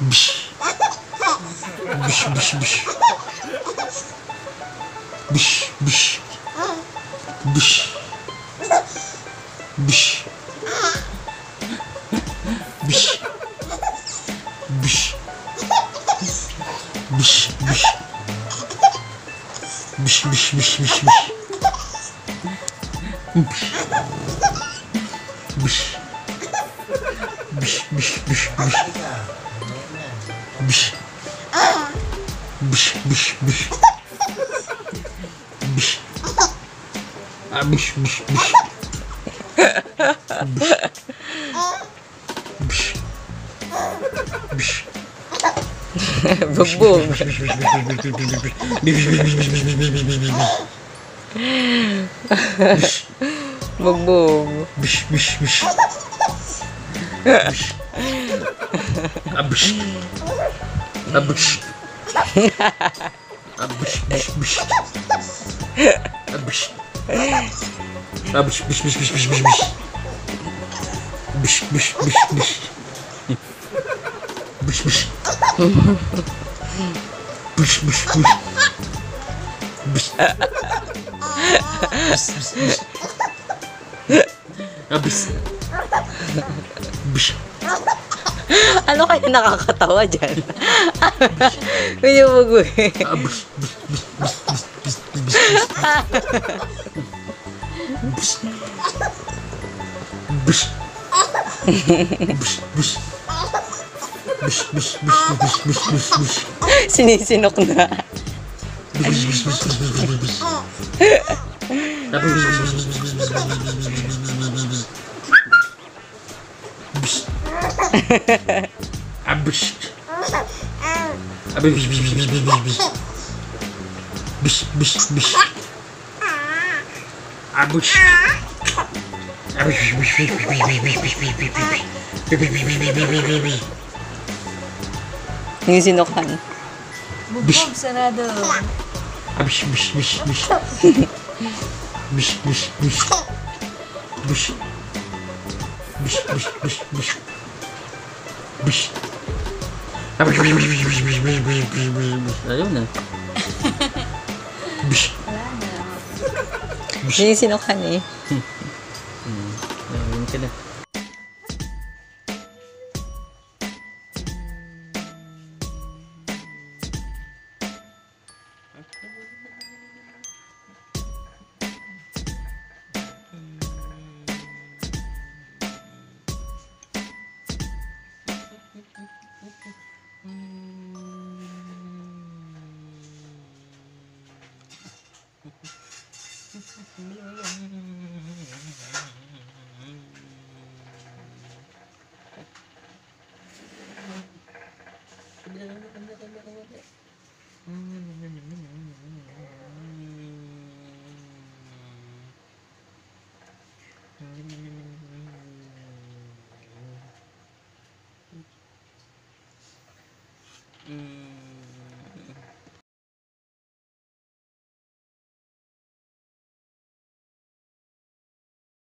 Bish. Bish, bish, bish. Bish, bish. Bish. Bish. Bish. Bish. Bish, bish. Bish, bish, bish, bish, bish. Bish. Bish. Bish, bish, bish, bish. Bish. Bish, bish, bish. Bish. Ah, bish, bish, bish. Bish. Bish. Bugbog. Bugbog. Bish, bish, bish. Bish. Abish. Abish. Abish, bish, bish. Abish. Abish, bish, bish, bish, bish, bish, bish. Bish, bish, bish, bish. Bish, bish. Bish, bish, bish. Bish. Abish. Bish. Ano kaya nakakatawa dyan? Binubog eh. Abish. Bish. Bish. Bish, bish. Bish, bish, bish, bish, bish, bish, bish. Sinisinok na. Bish, bish, bish, bish, bish, bish, bish. Bish. Abish. Abish, bish, bish, bish, bish, bish. Bish, bish, bish. Abish. Abish, bish, bish, bish, bish, bish, bish, bish, bish, bish, bish. Bish, bish, bish, bish, bish, bish, bish. Sinisinukan. Bugbog, sarado. Bish, bish, bish, bish. Bish, bish, bish. Bish. Bish, bish, bish, bish. Bish. Bish, bish, bish, bish, bish, bish, bish, bish, bish, bish. Ayaw na. Bish. Sinisinukan eh. Ayaw ka na. Mm.